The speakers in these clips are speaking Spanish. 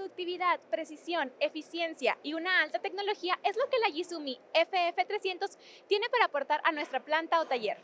Productividad, precisión, eficiencia y una alta tecnología es lo que la Yizumi FF300 tiene para aportar a nuestra planta o taller.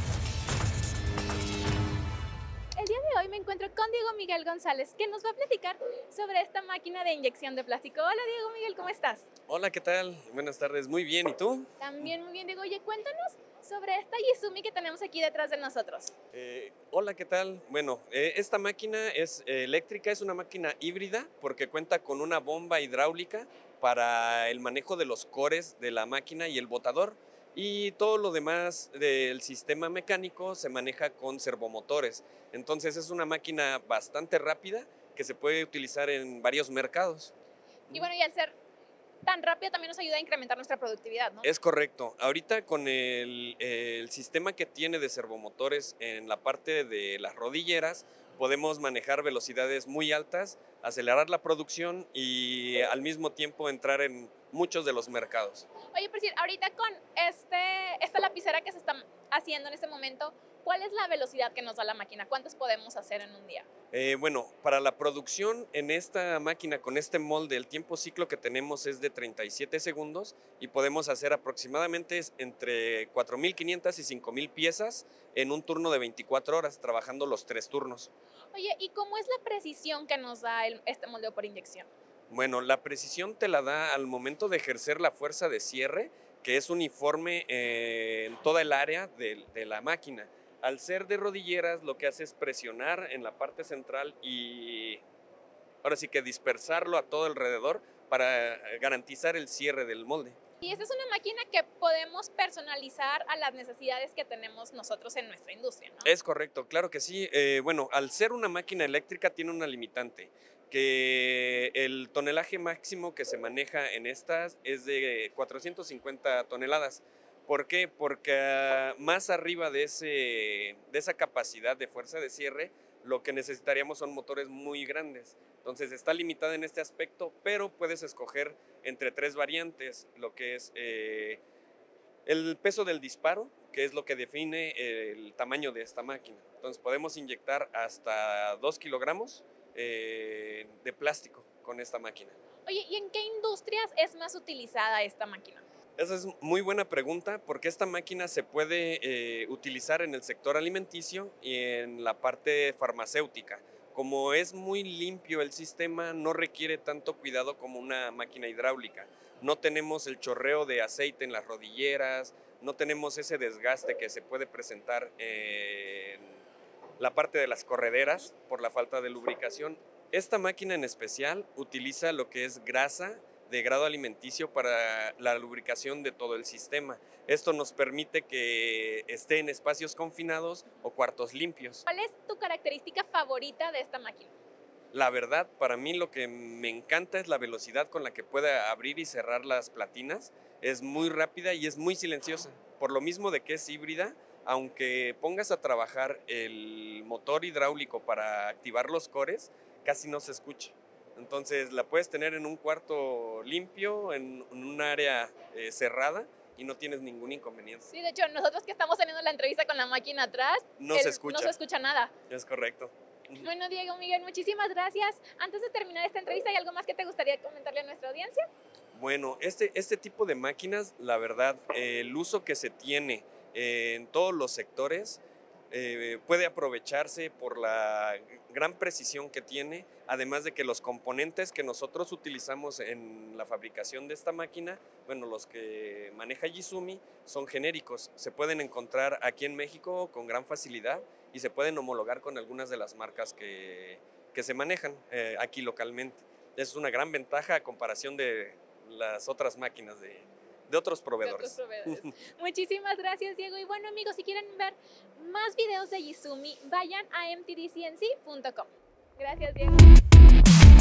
El día de hoy me encuentro con Diego Miguel González, que nos va a platicar sobre esta máquina de inyección de plástico. Hola Diego Miguel, ¿cómo estás? Hola, ¿qué tal? Buenas tardes, muy bien, ¿y tú? También muy bien, Diego. Oye, cuéntanos sobre esta Yizumi que tenemos aquí detrás de nosotros. Hola, ¿qué tal? Bueno, esta máquina es eléctrica, es una máquina híbrida porque cuenta con una bomba hidráulica para el manejo de los cores de la máquina y el botador. Y todo lo demás del sistema mecánico se maneja con servomotores. Entonces es una máquina bastante rápida que se puede utilizar en varios mercados. Y bueno, y al ser tan rápida también nos ayuda a incrementar nuestra productividad, ¿no? Es correcto. Ahorita con el sistema que tiene de servomotores en la parte de las rodilleras, podemos manejar velocidades muy altas, acelerar la producción y al mismo tiempo entrar en muchos de los mercados. Oye, por decir, ahorita con esta lapicera que se está haciendo en este momento, ¿cuál es la velocidad que nos da la máquina? ¿Cuántos podemos hacer en un día? Bueno, para la producción en esta máquina con este molde, el tiempo ciclo que tenemos es de 37 segundos y podemos hacer aproximadamente entre 4.500 y 5.000 piezas en un turno de 24 horas, trabajando los 3 turnos. Oye, ¿y cómo es la precisión que nos da este moldeo por inyección? Bueno, la precisión te la da al momento de ejercer la fuerza de cierre, que es uniforme en toda el área de la máquina. Al ser de rodilleras, lo que hace es presionar en la parte central y ahora sí que dispersarlo a todo alrededor para garantizar el cierre del molde. Y esta es una máquina que podemos personalizar a las necesidades que tenemos nosotros en nuestra industria, ¿no? Es correcto, claro que sí. Bueno, al ser una máquina eléctrica tiene una limitante, que el tonelaje máximo que se maneja en estas es de 450 toneladas. ¿Por qué? Porque más arriba de esa capacidad de fuerza de cierre, lo que necesitaríamos son motores muy grandes. Entonces está limitada en este aspecto, pero puedes escoger entre 3 variantes, lo que es el peso del disparo, que es lo que define el tamaño de esta máquina. Entonces podemos inyectar hasta 2 kilogramos de plástico con esta máquina. Oye, ¿y en qué industrias es más utilizada esta máquina? Esa es muy buena pregunta porque esta máquina se puede utilizar en el sector alimenticio y en la parte farmacéutica. Como es muy limpio el sistema, no requiere tanto cuidado como una máquina hidráulica. No tenemos el chorreo de aceite en las rodilleras, no tenemos ese desgaste que se puede presentar en la parte de las correderas por la falta de lubricación. Esta máquina en especial utiliza lo que es grasa de grado alimenticio para la lubricación de todo el sistema. Esto nos permite que esté en espacios confinados o cuartos limpios. ¿Cuál es tu característica favorita de esta máquina? La verdad, para mí lo que me encanta es la velocidad con la que puede abrir y cerrar las platinas. Es muy rápida y es muy silenciosa. Por lo mismo de que es híbrida, aunque pongas a trabajar el motor hidráulico para activar los cores, casi no se escucha. Entonces la puedes tener en un cuarto limpio, en un área cerrada y no tienes ningún inconveniente. Sí, de hecho, nosotros que estamos teniendo la entrevista con la máquina atrás, no se escucha nada. Es correcto. Bueno, Diego Miguel, muchísimas gracias. Antes de terminar esta entrevista, ¿hay algo más que te gustaría comentarle a nuestra audiencia? Bueno, este tipo de máquinas, la verdad, el uso que se tiene en todos los sectores puede aprovecharse por la gran precisión que tiene, además de que los componentes que nosotros utilizamos en la fabricación de esta máquina, bueno, los que maneja Yizumi son genéricos, se pueden encontrar aquí en México con gran facilidad y se pueden homologar con algunas de las marcas que se manejan aquí localmente. Es una gran ventaja a comparación de las otras máquinas de otros proveedores. Muchísimas gracias, Diego. Y bueno, amigos, si quieren ver más videos de Yizumi, vayan a mtdcnc.com. Gracias, Diego.